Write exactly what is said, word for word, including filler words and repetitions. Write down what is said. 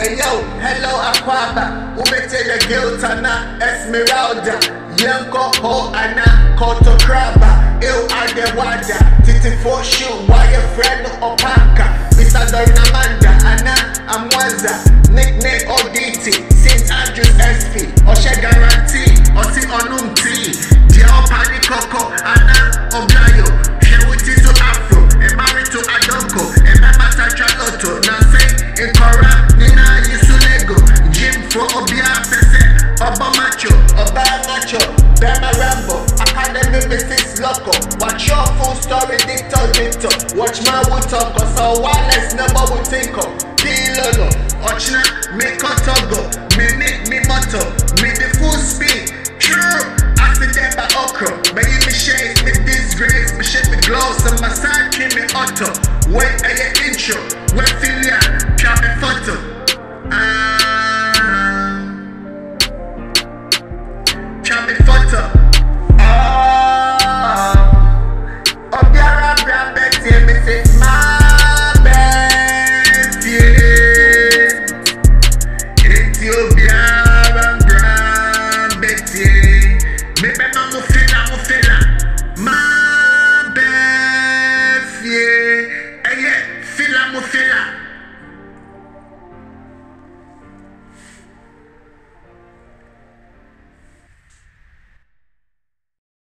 Hey yo, hello Aquaba, umete the guilt ana Esmeralda, Yanko ho ana Koto Kraba, ill ade wada, titi for shoe, why your friend opaka, Mister Dynamanda.